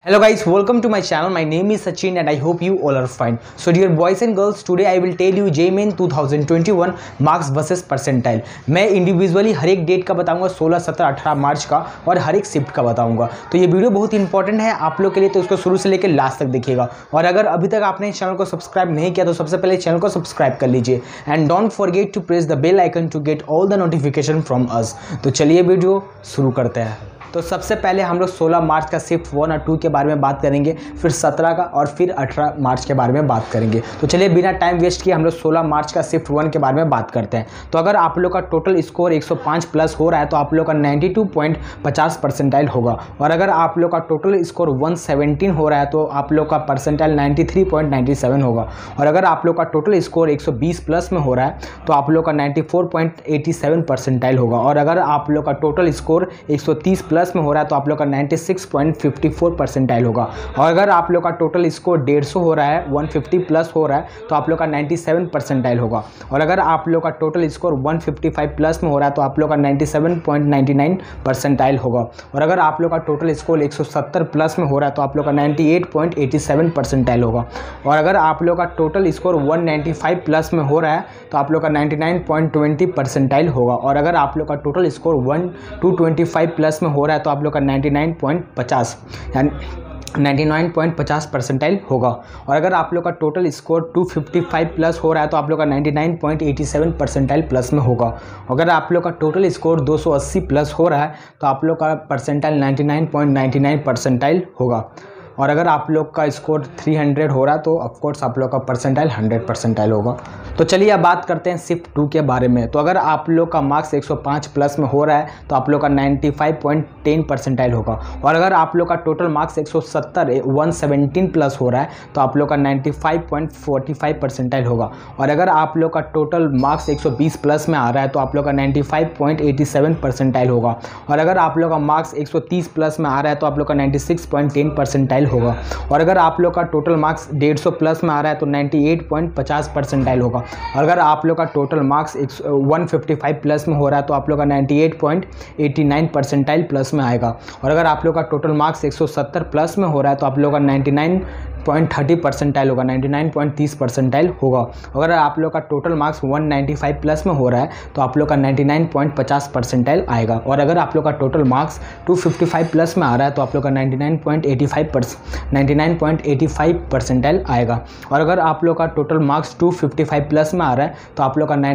Hello guys, welcome to my channel. My name is Sachin and I hope you all are fine. So dear boys and girls, today I will tell you JEE 2021 marks versus percentile. मैं individually हर एक date का बताऊंगा, 16, 17, 18 मार्च का और हर एक shift का बताऊंगा। तो ये वीडियो बहुत इंपॉर्टेंट है आप लोग के लिए, तो उसको शुरू से लेकर लास्ट तक देखिएगा। और अगर अभी तक आपने इस चैनल को सब्सक्राइब नहीं किया तो सबसे पहले चैनल को सब्सक्राइब कर लीजिए and don't forget to press the bell icon to get all the notification from us. तो चलिए वीडियो शुरू करते हैं। तो सबसे पहले हम लोग 16 मार्च का शिफ्ट 1 और 2 के बारे में बात करेंगे, फिर 17 का और फिर 18 मार्च के बारे में बात करेंगे। तो चलिए बिना टाइम वेस्ट किए हम लोग 16 मार्च का शिफ्ट 1 के बारे में बात करते हैं। तो अगर आप लोग का टोटल स्कोर 105 प्लस हो रहा है तो आप लोग का 92.50 परसेंटाइल होगा। और अगर आप लोग का टोटल स्कोर 117 हो रहा है तो आप लोग का परसेंटाइल 93.97 होगा। और अगर आप लोग का टोटल स्कोर 120 प्लस में हो रहा है तो आप लोग का 94.87 परसेंटाइल होगा। और अगर आप लोग का टोटल स्कोर 130 प्लस में हो रहा है तो आप लोग का 96.54 परसेंटाइल होगा। और अगर आप लोग का टोटल स्कोर 150 हो रहा है, 150 प्लस हो रहा है तो आप लोग का 97 परसेंटाइल होगा। और अगर आप लोग का टोटल स्कोर 155 प्लस में हो रहा है तो आप लोग का 97.99 परसेंटाइल होगा। और अगर आप लोग का टोटल स्कोर 170 प्लस में हो रहा है तो आप लोग का 98.87 परसेंटाइल होगा। और अगर आप लोग का टोटल स्कोर 195 प्लस में हो रहा है तो आप लोग का 99.20 परसेंटाइल होगा। और अगर आप लोग का टोटल स्कोर 225 प्लस में हो रहा है तो आप लोग का 99.50 परसेंटाइल होगा। और अगर आप लोग का टोटल स्कोर 255 प्लस हो रहा है तो आप लोग का 99.87 परसेंटाइल प्लस में होगा। अगर आप लोग का टोटल स्कोर 280 प्लस हो रहा है तो आप लोग का परसेंटाइल 99.99 परसेंटाइल होगा। और अगर आप लोग का स्कोर 300 हो रहा है तो ऑफकोर्स आप लोग का परसेंटाइल 100 परसेंटाइल होगा। तो चलिए अब बात करते हैं शिफ्ट 2 के बारे में। तो अगर आप लोग का मार्क्स 105 प्लस में हो रहा है तो आप लोग का 95.10 परसेंटाइल होगा। और अगर आप लोग का टोटल मार्क्स 117 प्लस हो रहा है तो आप लोग का 95.45 परसेंटाइल होगा। और अगर आप लोग का टोटल मार्क्स 120 प्लस में आ रहा है तो आप लोग का 95.87 परसेंटाइल होगा। और अगर आप लोग का मार्क्स 130 प्लस में आ रहा है तो आप लोग का 96.10 परसेंटाइल होगा। और अगर आप लोग का टोटल मार्क्स 150 प्लस में आ रहा है तो 98.50 परसेंटाइल होगा। और अगर आप लोग का टोटल मार्क्स 155 प्लस में हो रहा है तो आप लोग का 98.89 परसेंटाइल प्लस में आएगा। और अगर आप लोग का टोटल मार्क्स 170 प्लस में हो रहा है तो आप लोग का 99.30 परसेंटाइल होगा, 99.30 परसेंटाइल होगा। अगर आप लोग का टोटल मार्क्स 195 प्लस में हो रहा है तो आप लोग का 99.50 परसेंटाइल आएगा। और अगर आप लोग का टोटल मार्क्स 255 प्लस में आ रहा है तो आप लोग का 99.85 परसेंटाइल आएगा। और अगर आप लोग का टोटल मार्क्स 255 प्लस में आ रहा है तो आप लोग का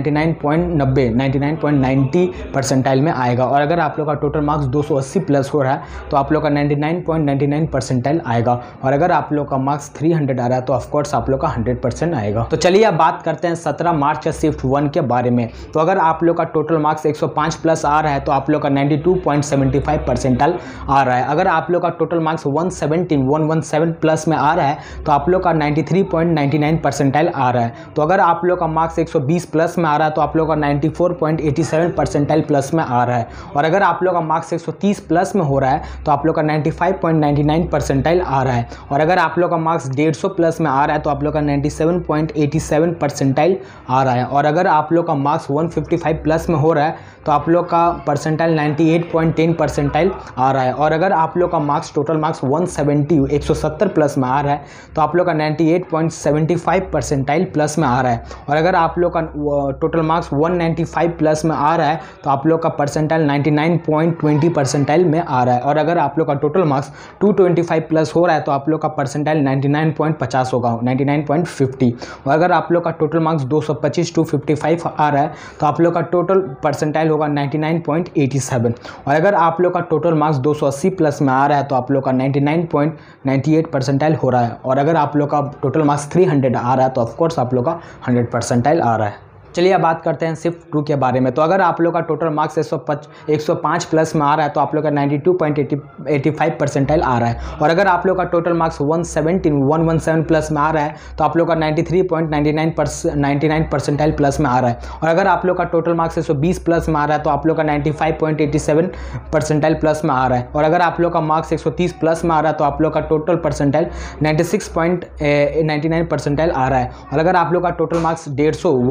99.90 परसेंटाइल में आएगा। और अगर आप लोग का टोटल मार्क्स 280 प्लस हो रहा है तो आप लोग का 99.99 परसेंटाइल आएगा। और अगर आप लोग का मार्क्स 300 आ रहा है तो ऑफकोर्स आप लोग का 100% आएगा। तो चलिए अब बात करते हैं 17 मार्च का शिफ्ट 1 के बारे में। तो अगर आप लोग का टोटल मार्क्स 105 प्लस आ रहा है तो आप लोग का 92.75 परसेंटाइल आ रहा है। अगर आप लोग का टोटल मार्क्स 117 प्लस में आ रहा है तो आप लोग का 93.99 परसेंटाइल आ रहा है। तो अगर आप लोग का मार्क्स 120 प्लस में आ रहा है तो आप लोग का 94.87 परसेंटाइल प्लस में आ रहा है। और अगर आप लोग का मार्क्स 130 प्लस में हो रहा है तो आप लोग का 95.99 परसेंटाइल आ रहा है। और अगर आप लोग का मार्क्स 150 प्लस में आ रहा है तो आप लोग का 97.87 परसेंटाइल आ रहा है। और अगर आप लोग का मार्क्स 155 प्लस में हो रहा है तो आप लोग का परसेंटाइल 98.10 परसेंटाइल आ रहा है। और अगर आप लोग का मार्क्स टोटल मार्क्स 170 प्लस में आ रहा है तो आप लोग का 98.75 परसेंटाइल प्लस में आ रहा है। और अगर आप लोग का टोटल मार्क्स 195 प्लस में आ रहा है तो आप लोग का परसेंटाइल 99.20 परसेंटाइल में आ रहा है। और अगर आप लोग का टोटल मार्क्स 225 प्लस हो रहा है तो आप लोग का परसेंटाइल 99.50 होगा, 99.50। और अगर आप लोग का टोटल मार्क्स 225 255 आ रहा है तो आप लोग का टोटल परसेंटाइल होगा 99.87। और अगर आप लोग का टोटल मार्क्स 280 प्लस में आ रहा है तो आप लोग का 99.98 परसेंटाइल हो रहा है। और अगर आप लोग का टोटल मार्क्स 300 आ रहा है तो ऑफकोर्स आप लोग का 100 परसेंटाइल आ रहा है। चलिए अब बात करते हैं शिफ्ट 2 के बारे में। तो अगर आप लोग का टोटल मार्क्स 105 प्लस में आ रहा है तो आप लोग का 92.85 परसेंटाइल आ रहा है। और अगर आप लोग का टोटल मार्क्स 117 प्लस में आ रहा है तो आप लोग का 93.99 परसेंटाइल प्लस में आ रहा है। और अगर आप लोग का टोटल मार्क्स 120 प्लस में आ रहा है तो आप लोग का 95.87 परसेंटाइल प्लस में आ रहा है। और अगर आप लोग का मार्क्स 130 प्लस में आ रहा है तो आप लोग का टोटल परसेंटाइल 96.99 परसेंटाइल आ रहा है। और अगर आप लोग का टोटल मार्क्स 150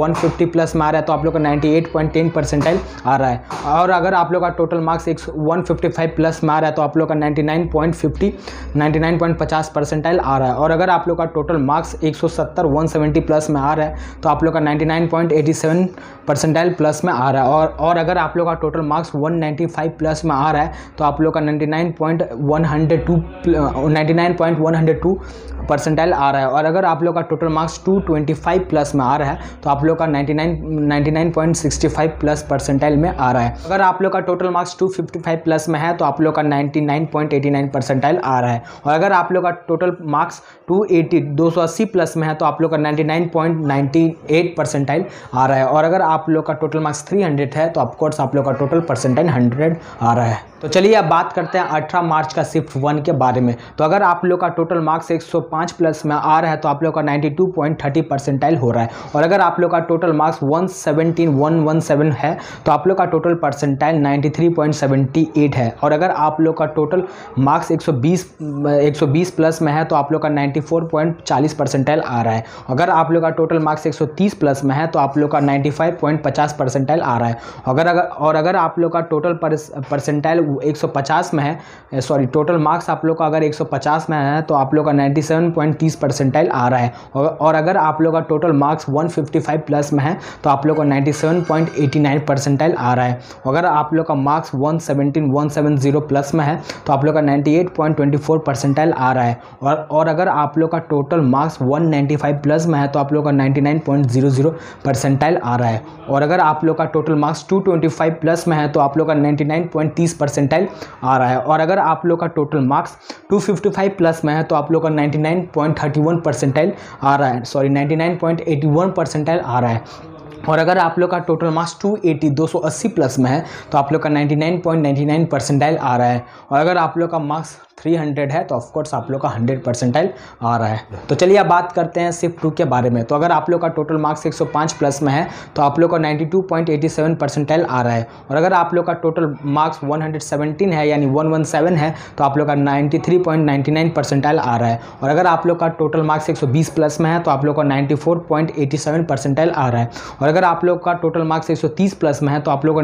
प्लस में आ रहा है तो आप लोग का 98.10 परसेंटाइल आ रहा है। और अगर आप लोग का टोटल मार्क्स 155 प्लस में आ रहा है तो आप लोग का 99.50 परसेंटाइल आ रहा है। और अगर आप लोग का टोटल मार्क्स 170 170 प्लस में आ रहा है तो आप लोग का 99.87 परसेंटाइल प्लस में आ रहा है। और अगर आप लोग का टोटल मार्क्स 195 प्लस में आ रहा है तो आप लोग का 99.102 परसेंटाइल आ रहा है। और अगर आप लोग का टोटल मार्क्स 225 प्लस में आ रहा है तो आप लोग का 99.65 प्लस परसेंटाइल में आ रहा है। अगर आप लोग का टोटल मार्क्स 255 प्लस में है तो आप लोग का 99.89 परसेंटाइल आ रहा है। और अगर आप लोग का टोटल मार्क्स 280 प्लस में है तो आप लोग का 99.98 परसेंटाइल आ रहा है। और अगर आप लोग का टोटल मार्क्स 300 है तो ऑफकोर्स आप लोग का टोटल परसेंटाइल 100 आ रहा है। तो चलिए अब बात करते हैं 18 मार्च का शिफ्ट 1 के बारे में। तो अगर आप लोग का टोटल मार्क्स 105 प्लस में आ रहा है तो आप लोग का 92.30 परसेंटाइल हो रहा है। और अगर आप लोग का टोटल मार्क्स 117 है तो आप लोग का टोटल परसेंटाइल 93.78 है। और अगर आप लोग का टोटल मार्क्स 120 प्लस में है तो आप लोग का 94.40 परसेंटाइल आ रहा है। अगर आप लोग का टोटल मार्क्स 130 प्लस में है तो आप लोग का 95.50 परसेंटाइल आ रहा है। अगर आप लोग का टोटल परसेंटाइल 150 में है, सॉरी टोटल मार्क्स आप लोग का अगर 150 में है तो आप लोग का 97.30 परसेंटाइल आ रहा है। और अगर आप लोग का टोटल मार्क्स 155 प्लस में है तो आप लोग का 97.89 परसेंटाइल आ रहा है। अगर आप लोग का मार्क्स 170 प्लस में है तो आप लोग का 98.24 परसेंटाइल आ रहा है। और अगर आप लोग का टोटल मार्क्स 195 प्लस में है तो आप लोग का 99.00 परसेंटाइल आ रहा है। और अगर आप लोग का टोटल मार्क्स 225 प्लस में है तो आप लोग का 99.30 परसेंटाइल आ रहा है। और अगर आप लोग का टोटल मार्क्स 255 प्लस में है तो आप लोग का 99.31 परसेंटाइल आ रहा है, सॉरी 99.81 परसेंटाइल आ रहा है। और अगर आप लोग का टोटल मार्क्स 280 प्लस में है तो आप लोग का 99.99 परसेंटाइल आ रहा है। और अगर आप लोग का मार्क्स 300 है तो ऑफकोर्स आप लोग का 100 परसेंटाइल आ रहा है। तो चलिए अब बात करते हैं शिफ्ट 2 के बारे में। तो अगर आप लोग का टोटल मार्क्स 105 प्लस में है तो आप लोग का 92.87 परसेंटाइल आ रहा है। और अगर आप लोग का टोटल मार्क्स 117 है यानी 117 है तो आप लोग का 93.99 परसेंटाइल आ रहा है। और अगर आप लोग का टोटल मार्क्स 120 प्लस में है तो आप लोग का 94.87 परसेंटाइल आ रहा है। और अगर आप लोग का टोटल मार्क्स 130 प्लस में है तो आप लोग का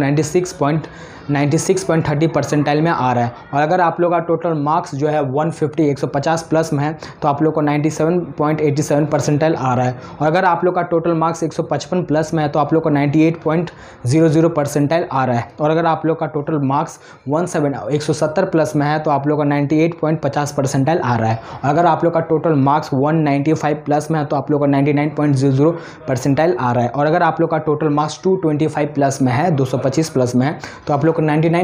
96.30 परसेंटाइल में आ रहा है। और अगर आप लोग का टोटल मार्क्स जो है 150 प्लस में है तो आप लोग को 97.87 परसेंटाइल आ रहा है। और अगर आप लोग का टोटल मार्क्स 155 प्लस में है तो आप लोग को 98.00 परसेंटाइल आ रहा है। और अगर आप लोग का टोटल मार्क्स 170 प्लस में है तो आप लोग का 98.50 परसेंटाइल आ रहा है। और अगर आप लोग का टोटल मार्क्स 195 प्लस में है तो आप लोग का 99.00 परसेंटाइल आ रहा है। और अगर आप लोग का टोटल मार्क्स 225 प्लस में है, 225 प्लस में है तो आप लोग को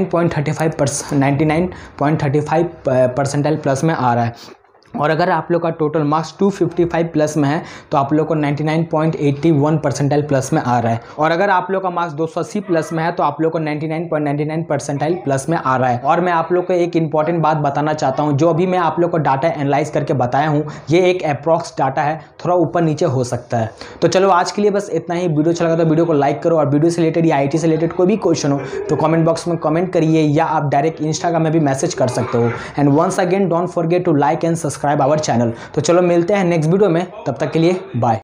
99.35 परसेंटाइल प्लस में आ रहा है। और अगर आप लोग का टोटल मार्क्स 255 प्लस में है तो आप लोग को 99.81 परसेंटाइल प्लस में आ रहा है। और अगर आप लोग का मार्क्स 280 प्लस में है तो आप लोग को 99.99 परसेंटाइल प्लस में आ रहा है। और मैं आप लोग को एक इंपॉर्टेंट बात बताना चाहता हूं, जो अभी मैं आप लोग को डाटा एनालाइज करके बताया हूं ये एक अप्रॉक्स डाटा है, थोड़ा ऊपर नीचे हो सकता है। तो चलो आज के लिए बस इतना ही। वीडियो अच्छा लगा तो वीडियो को लाइक करो, और वीडियो से रिलेटेड या IT से रिलेटेड कोई भी क्वेश्चन हो तो कमेंट बॉक्स में कमेंट करिए, या आप डायरेक्ट इंस्टाग्राम में भी मैसेज कर सकते हो। And once again don't forget to like and subscribe our channel. तो चलो मिलते हैं नेक्स्ट वीडियो में, तब तक के लिए बाय।